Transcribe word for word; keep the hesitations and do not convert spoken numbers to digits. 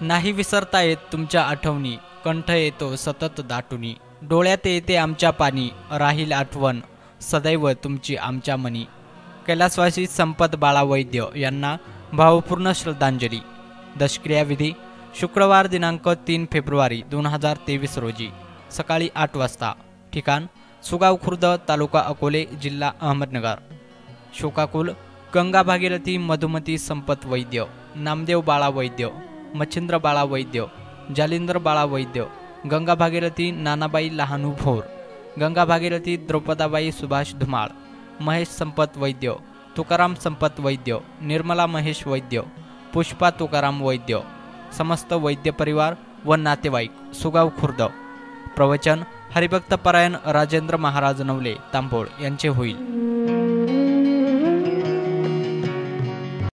नाही विसरता येत तुमच्या आठवणी, कंठ येतो सतत दाटुनी, डोळ्यात येते आमच्या पाणी, राहील आठवण सदैव तुमची आमच्या मनी। कैलासवासी संपत बाळा वैद्य यांना भावपूर्ण श्रद्धांजली। दशक्रिया विधी शुक्रवार दिनांक तीन फेब्रुवारी दोन हजार तेवीस रोजी सकाळी आठ वाजता। ठिकाण सुगाव खुर्द, तालुका अकोले, जिल्हा अहमदनगर। शोकाकुल गंगा भागीरथी मधुमती संपत वैद्य, नामदेव बाळा वैद्य, मच्छिंद्र बाळा वैद्य, जालिंदर बाळा वैद्य, गंगा भागीरथी नानाबाई लहानू भोर, गंगा भागीरथी द्रौपदाबाई सुभाष धुमाळ, महेश संपत वैद्य, तुकाराम संपत वैद्य, निर्मला महेश वैद्य, पुष्पा तुकाराम वैद्य, समस्त वैद्य परिवार व नातेवाईक सुगाव खुर्द। प्रवचन हरिभक्त परायण राजेंद्र महाराज नवले तांबोळ यांचे होईल।